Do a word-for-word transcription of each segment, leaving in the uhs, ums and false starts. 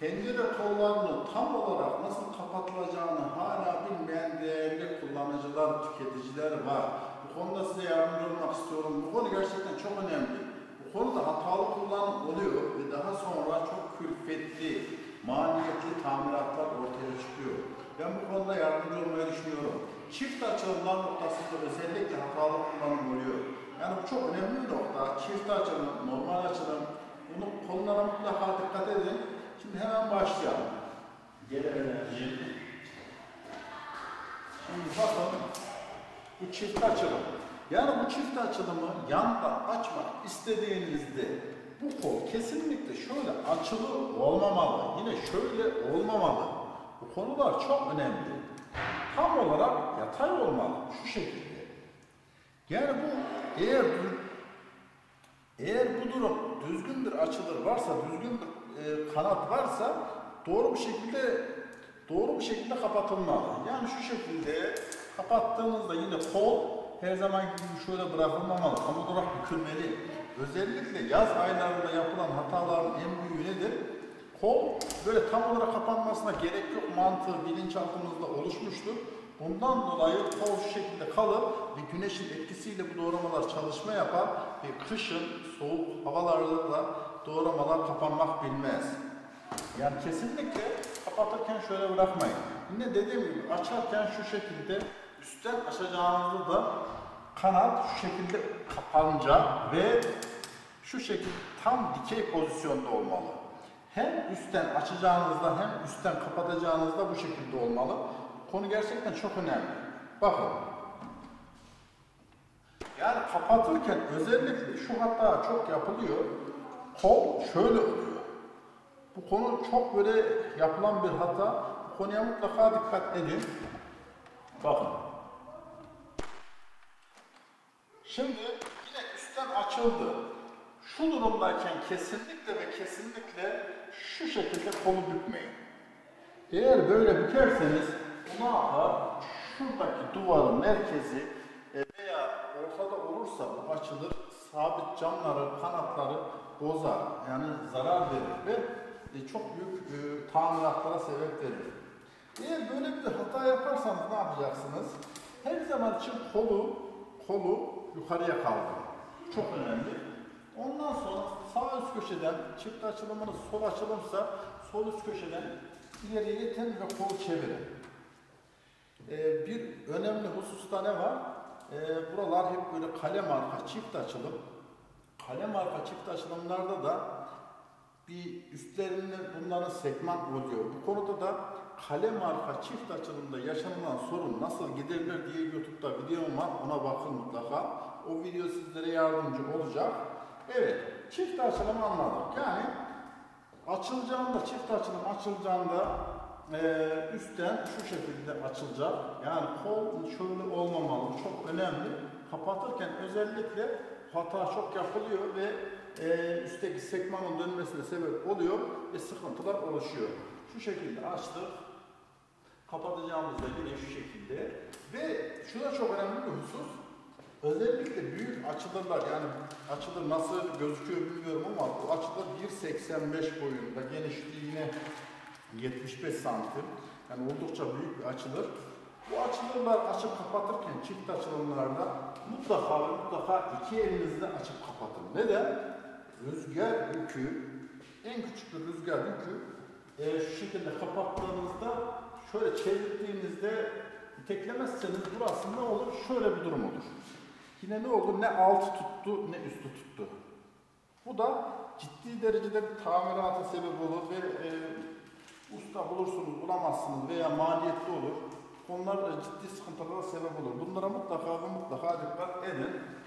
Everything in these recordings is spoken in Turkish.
pencere kollarını tam olarak nasıl kapatılacağını hala bilmeyen değerli kullanıcılar, tüketiciler var. Bu konuda size yardımcı olmak istiyorum. Bu konu gerçekten çok önemli. Bu konuda hatalı kullanım oluyor ve daha sonra çok külfetli, maliyetli tamiratlar ortaya çıkıyor. Ben bu konuda yardımcı olmayı düşünüyorum. Çift açılımlar noktasında özellikle hatalı kullanım oluyor. Yani bu çok önemli bir nokta. Çift açılım, normal açılım. Bunu konulara mutlaka dikkat edin. Şimdi hemen başlayalım. Gelelim. Şimdi bakın, bu çift açılım. Yani bu çift açılımı yandan açmak istediğinizde bu kol kesinlikle şöyle açılı olmamalı. Yine şöyle olmamalı. Bu konular çok önemli. Tam olarak yatay olmalı. Şu şekilde. Yani bu eğer eğer bu durum düzgün bir açılır varsa, düzgün bir e, kanat varsa doğru bir şekilde doğru bir şekilde kapatılmalı. Yani şu şekilde kapattığınızda yine kol her zaman gibi şöyle bırakılmamalı. Tam olarak bükülmeli. Özellikle yaz aylarında yapılan hataların en büyüğü nedir? Kol böyle tam olarak kapanmasına gerek yok mantığı bilinçaltımızda oluşmuştur. Bundan dolayı kol şu şekilde kalır ve güneşin etkisiyle bu doğramalar çalışma yapar ve kışın soğuk havalarda da doğramalar kapanmak bilmez. Yani kesinlikle kapatırken şöyle bırakmayın. Yine dediğim gibi açarken şu şekilde üstten açacağınızda da kanat şu şekilde kapanacak ve şu şekilde tam dikey pozisyonda olmalı. Hem üstten açacağınızda hem üstten kapatacağınızda bu şekilde olmalı. Konu gerçekten çok önemli. Bakın. Yani kapatırken özellikle şu hata çok yapılıyor. Kol şöyle oluyor. Bu konu çok böyle yapılan bir hata. Bu konuya mutlaka dikkat edin. Bakın. Şimdi yine üstten açıldı. Şu durumdayken kesinlikle ve kesinlikle şu şekilde kolu bükmeyin. Eğer böyle bükerseniz bu ne yapar? Şuradaki duvarın merkezi veya ortada olursa bu açılır, sabit camları, kanatları bozar. Yani zarar verir ve çok büyük e, tamiratlara sebep verir. Eğer böyle bir hata yaparsanız ne yapacaksınız? Her zaman için kolu, kolu yukarıya kaldırın. Çok önemli. Ondan sonra sağ üst köşeden çift açılımınız sol açılımsa sol üst köşeden ileriye itin ve kolu çevirin. Ee, bir önemli hususta ne var? Ee, buralar hep böyle kalem arka çift açılım. Kalem arka çift açılımlarda da bir üstlerinde bunların segment oluyor. Bu konuda da kalem arka çift açılımda yaşanılan sorun nasıl giderilir diye YouTube'da videom var. Ona bakın mutlaka. O video sizlere yardımcı olacak. Evet, çift açılımı anladık. Yani açılacağında, çift açılım açılacağında e, üstten şu şekilde açılacak. Yani kol şöyle olmamalı. Çok önemli. Kapatırken özellikle hata çok yapılıyor ve e, üstteki sekmanın dönmesine sebep oluyor ve sıkıntılar oluşuyor. Şu şekilde açtık. Kapatacağımızda yine şu şekilde. Ve şu da çok önemli bir husus. Özellikle büyük açılırlar, yani açılır nasıl gözüküyor bilmiyorum ama bu açılır bir seksen beş boyunda, genişliği yine yetmiş beş santim. Yani oldukça büyük bir açılır. Bu açılırlar açıp kapatırken çift açılımlarda mutlaka ve mutlaka iki elinizle açıp kapatın. Neden? Rüzgar yükü, en küçük bir rüzgar yükü e, şu şekilde kapattığınızda şöyle çevirdiğinizde teklemezseniz burası ne olur? Şöyle bir durum olur. Yine ne oldu? Ne altı tuttu ne üstü tuttu. Bu da ciddi derecede bir tamirata sebep olur ve e, usta bulursunuz bulamazsınız veya maliyetli olur. Onlar da ciddi sıkıntılara sebep olur. Bunlara mutlaka ve mutlaka dikkat edin.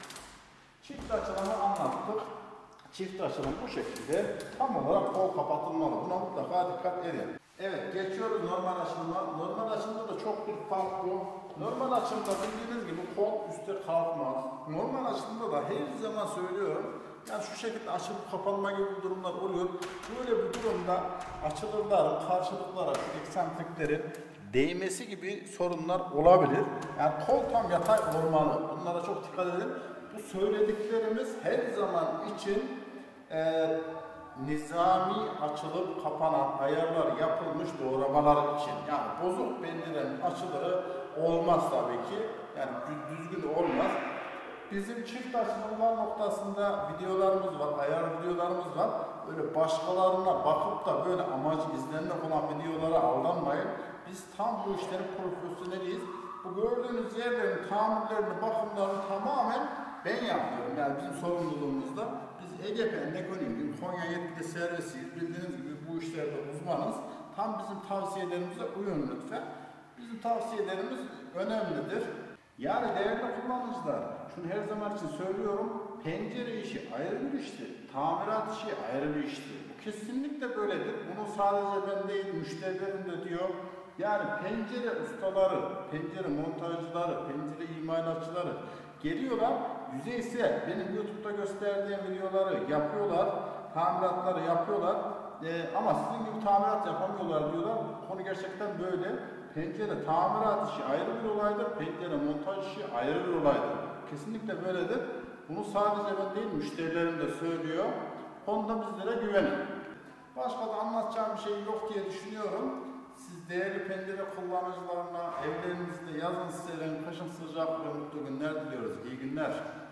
Çift açılımı anlattık. Çift açılım bu şekilde tam olarak kol kapatılmalı. Buna mutlaka dikkat edin. Evet, geçiyoruz normal açılıma. Normal açılımda da çok bir fark yok. Normal açılımda bildiğiniz gibi kol üstte kalkmaz. Normal açılımda da her zaman söylüyorum. Yani şu şekilde açılıp kapanma gibi durumlar oluyor. Böyle bir durumda açılırların karşılıklara, şu eksentriklerin değmesi gibi sorunlar olabilir. Yani kol tam yatay olmalı. Bunlara çok dikkat edin. Bu söylediklerimiz her zaman için e, nizami açılıp kapanan ayarlar yapılmış doğramalar için. Yani bozuk pencerenin açıları olmaz tabii ki. Yani düzgün olmaz. Bizim çift açılımlar noktasında videolarımız var, ayar videolarımız var. Böyle başkalarına bakıp da böyle amacı izlenmek olan videolara aldanmayın. Biz tam bu işlerin profesyoneliyiz. Bu gördüğünüz yerlerin tamirlerini, bakımlarını tamamen ben yapıyorum. Yani bizim sorumluluğumuzda. Biz Egepen Ekonomik Konya yetkili servisiyiz. Bildiğiniz gibi bu işlerde uzmanız. Tam bizim tavsiyelerimize uyun lütfen. Bizim tavsiyelerimiz önemlidir. Yani değerli kullanıcılar, şunu her zaman için söylüyorum, pencere işi ayrı bir iştir, tamirat işi ayrı bir iştir. Bu kesinlikle böyledir. Bunu sadece ben değil, müşterilerim de diyor. Yani pencere ustaları, pencere montajcıları, pencere imalatçıları geliyorlar, yüzeysel, benim YouTube'da gösterdiğim videoları yapıyorlar, tamiratları yapıyorlar. Ee, ama sizin gibi tamirat yapamıyorlar diyorlar. Bu konu gerçekten böyle. Pencere tamirat işi ayrı bir olaydır, pencere montaj işi ayrı bir olaydır. Kesinlikle böyledir. Bunu sadece ben değil, müşterilerim de söylüyor. Konuda bizlere güvenin. Başka da anlatacağım bir şey yok diye düşünüyorum. Siz değerli pencere kullanıcılarına evlerinizde yazın serin, kışın sıcak ve mutlu günler diliyoruz. İyi günler.